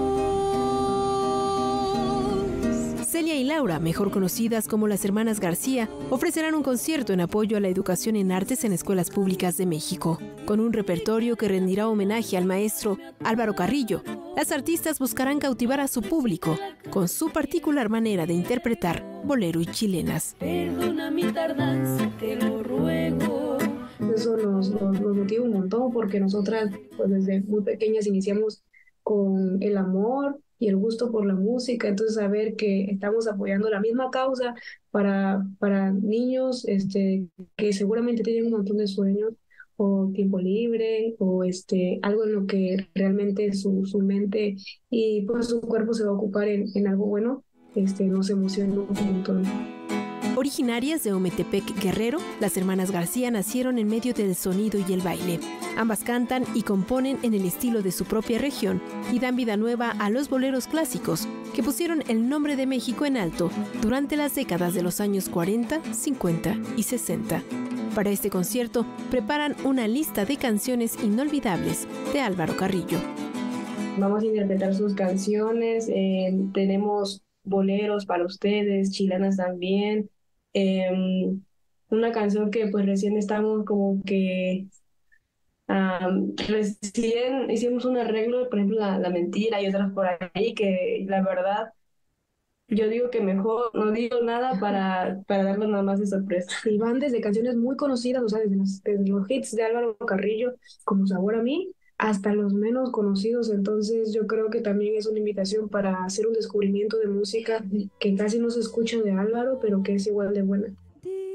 Celia y Laura, mejor conocidas como las hermanas García, ofrecerán un concierto en apoyo a la educación en artes en escuelas públicas de México. Con un repertorio que rendirá homenaje al maestro Álvaro Carrillo, las artistas buscarán cautivar a su público con su particular manera de interpretar bolero y chilenas. Perdona mi tardanza, te lo ruego. Eso nos, nos, nos motiva un montón porque nosotras pues, desde muy pequeñas iniciamos con el amor y el gusto por la música, entonces saber que estamos apoyando la misma causa para, para niños este, que seguramente tienen un montón de sueños o tiempo libre o este, algo en lo que realmente su, su mente y pues su cuerpo se va a ocupar en, en algo bueno, este, nos emociona un montón. Originarias de Ometepec, Guerrero, las hermanas García nacieron en medio del sonido y el baile. Ambas cantan y componen en el estilo de su propia región y dan vida nueva a los boleros clásicos que pusieron el nombre de México en alto durante las décadas de los años cuarenta, cincuenta y sesenta. Para este concierto preparan una lista de canciones inolvidables de Álvaro Carrillo. Vamos a interpretar sus canciones, eh, tenemos boleros para ustedes, chilenas también. Eh, una canción que pues recién estamos como que um, recién hicimos un arreglo, por ejemplo la, la mentira y otras por ahí que la verdad yo digo que mejor no digo nada para, para darlo nada más de sorpresa. Y van desde canciones muy conocidas, o sea, desde los, desde los hits de Álvaro Carrillo, como Sabor a mí, hasta los menos conocidos. Entonces yo creo que también es una invitación para hacer un descubrimiento de música que casi no se escucha de Álvaro, pero que es igual de buena.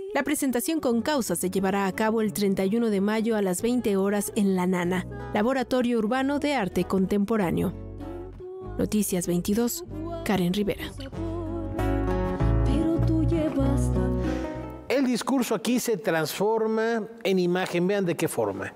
La presentación con causa se llevará a cabo el treinta y uno de mayo a las veinte horas en La Nana, Laboratorio Urbano de Arte Contemporáneo. Noticias veintidós, Karen Rivera. El discurso aquí se transforma en imagen. Vean de qué forma.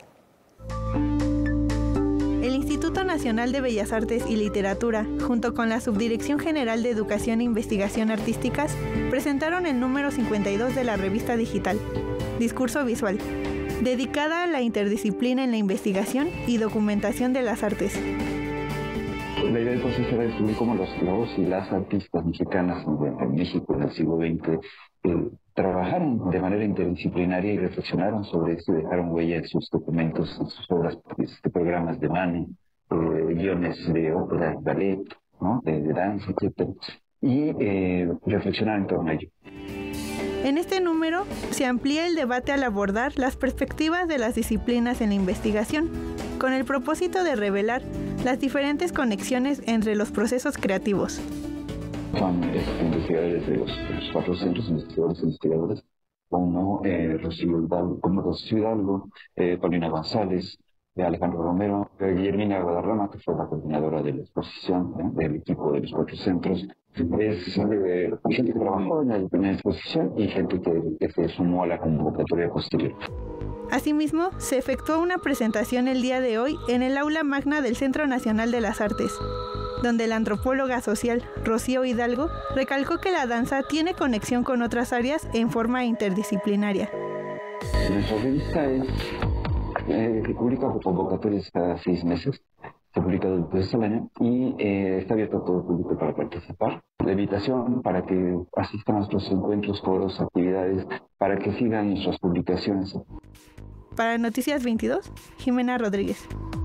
El Instituto Nacional de Bellas Artes y Literatura, junto con la Subdirección General de Educación e Investigación Artísticas, presentaron el número cincuenta y dos de la revista digital, Discurso Visual, dedicada a la interdisciplina en la investigación y documentación de las artes. La idea del proceso era descubrir cómo los, los y las artistas mexicanas en México en el siglo veinte eh, trabajaron de manera interdisciplinaria y reflexionaron sobre esto y dejaron huella en sus documentos, en sus obras, este, programas de mane, eh, guiones de ópera, ballet, ¿no? de, de danza, etcétera, y eh, reflexionaron en torno a ello. En este número se amplía el debate al abordar las perspectivas de las disciplinas en la investigación, con el propósito de revelar las diferentes conexiones entre los procesos creativos. Son este, investigadores de los, de los cuatro centros, investigadores e investigadores, como eh, Rocío Hidalgo, como Rocío Hidalgo eh, Paulina González, eh, Alejandro Romero, eh, Guillermina Guadarrama, que fue la coordinadora de la exposición, eh, del equipo de los cuatro centros. Es eh, gente que trabajó en la, en la exposición y gente que, que se sumó a la convocatoria posterior. Asimismo, se efectuó una presentación el día de hoy en el aula magna del Centro Nacional de las Artes, donde la antropóloga social Rocío Hidalgo recalcó que la danza tiene conexión con otras áreas en forma interdisciplinaria. Nuestra revista es, eh, publica convocatorias cada seis meses, se publica dos veces al año y eh, está abierto a todo el público para participar. La invitación para que asistan a nuestros encuentros, foros, actividades, para que sigan nuestras publicaciones. Para Noticias veintidós, Jimena Rodríguez.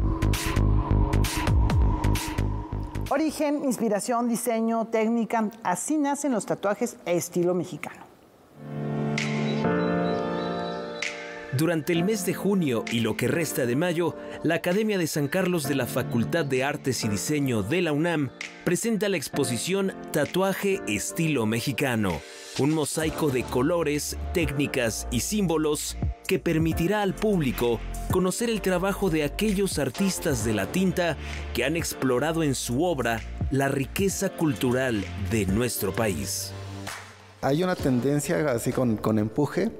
Origen, inspiración, diseño, técnica, así nacen los tatuajes estilo mexicano. Durante el mes de junio y lo que resta de mayo, la Academia de San Carlos de la Facultad de Artes y Diseño de la UNAM presenta la exposición Tatuaje Estilo Mexicano, un mosaico de colores, técnicas y símbolos que permitirá al público conocer el trabajo de aquellos artistas de la tinta que han explorado en su obra la riqueza cultural de nuestro país. Hay una tendencia así con, con empuje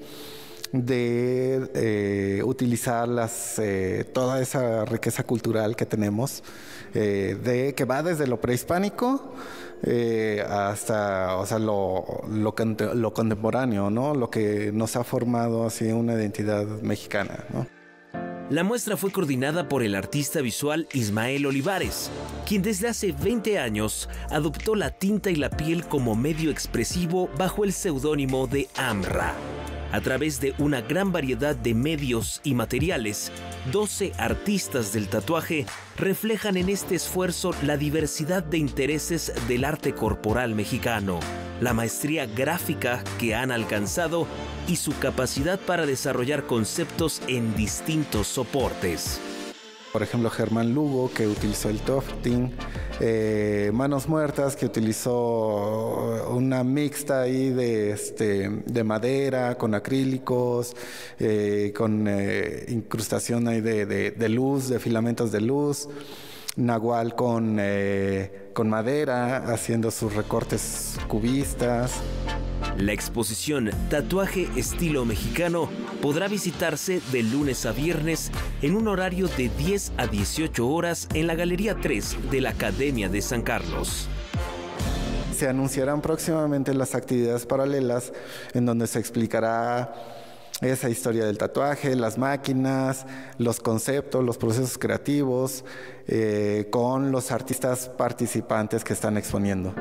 de eh, utilizar las, eh, toda esa riqueza cultural que tenemos, eh, de, que va desde lo prehispánico eh, hasta o sea, lo, lo, lo contemporáneo, ¿no? Lo que nos ha formado así una identidad mexicana, ¿no? La muestra fue coordinada por el artista visual Ismael Olivares, quien desde hace veinte años adoptó la tinta y la piel como medio expresivo bajo el seudónimo de AMRA. A través de una gran variedad de medios y materiales, doce artistas del tatuaje reflejan en este esfuerzo la diversidad de intereses del arte corporal mexicano, la maestría gráfica que han alcanzado y su capacidad para desarrollar conceptos en distintos soportes. Por ejemplo, Germán Lugo, que utilizó el tufting, eh, Manos Muertas, que utilizó una mixta ahí de, este, de madera con acrílicos, eh, con eh, incrustación ahí de, de, de luz, de filamentos de luz. Nahual con, eh, con madera, haciendo sus recortes cubistas. La exposición Tatuaje Estilo Mexicano podrá visitarse de lunes a viernes en un horario de diez a dieciocho horas en la Galería tres de la Academia de San Carlos. Se anunciarán próximamente las actividades paralelas en donde se explicará esa historia del tatuaje, las máquinas, los conceptos, los procesos creativos, eh, con los artistas participantes que están exponiendo.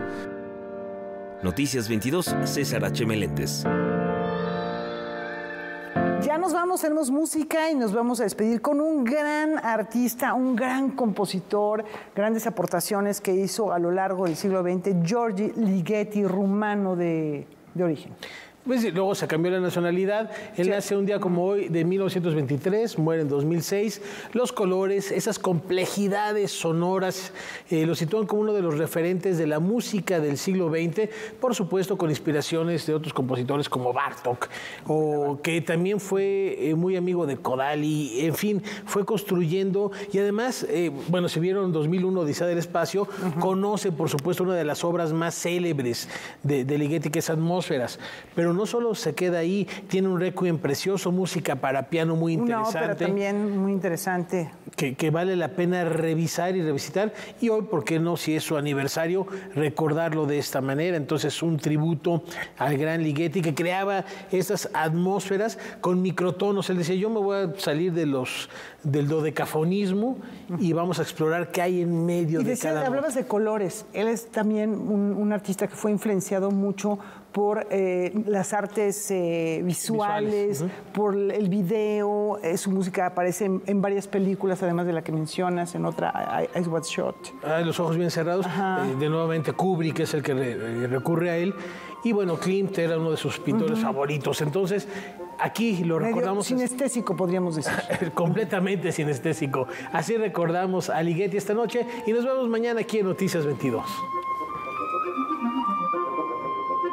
Noticias veintidós, César H. Meléndez. Ya nos vamos, tenemos música y nos vamos a despedir con un gran artista, un gran compositor, grandes aportaciones que hizo a lo largo del siglo veinte, Giorgi Ligeti, rumano de, de origen. Pues, luego se cambió la nacionalidad. Él sí. nace un día como hoy de mil novecientos veintitrés, muere en dos mil seis. Los colores, esas complejidades sonoras, eh, lo sitúan como uno de los referentes de la música del siglo veinte, por supuesto con inspiraciones de otros compositores como Bartók, o que también fue eh, muy amigo de Kodály. En fin, fue construyendo y además, eh, bueno, si vieron dos mil uno Odisea del Espacio, uh-huh. conoce, por supuesto, una de las obras más célebres de, de Ligeti, que es Atmósferas. Pero no solo se queda ahí, tiene un requiem precioso, música para piano muy interesante. Una ópera también muy interesante. Que, que vale la pena revisar y revisitar. Y hoy, ¿por qué no, si es su aniversario, recordarlo de esta manera? Entonces, un tributo al gran Ligeti, que creaba estas atmósferas con microtonos. Él decía, yo me voy a salir de los, del dodecafonismo y vamos a explorar qué hay en medio y de decía, cada nota. Hablabas de colores. Él es también un, un artista que fue influenciado mucho por eh, las artes eh, visuales, visuales. Uh-huh. por el video. Eh, su música aparece en, en varias películas, además de la que mencionas, en otra, Eyes Wide Shut. Ah, Los ojos bien cerrados. Eh, de nuevamente Kubrick es el que re, recurre a él. Y bueno, Klimt era uno de sus pintores uh-huh. favoritos. Entonces, aquí lo Medio recordamos. Sinestésico, podríamos decir. Completamente sinestésico. Así recordamos a Ligeti esta noche y nos vemos mañana aquí en Noticias veintidós.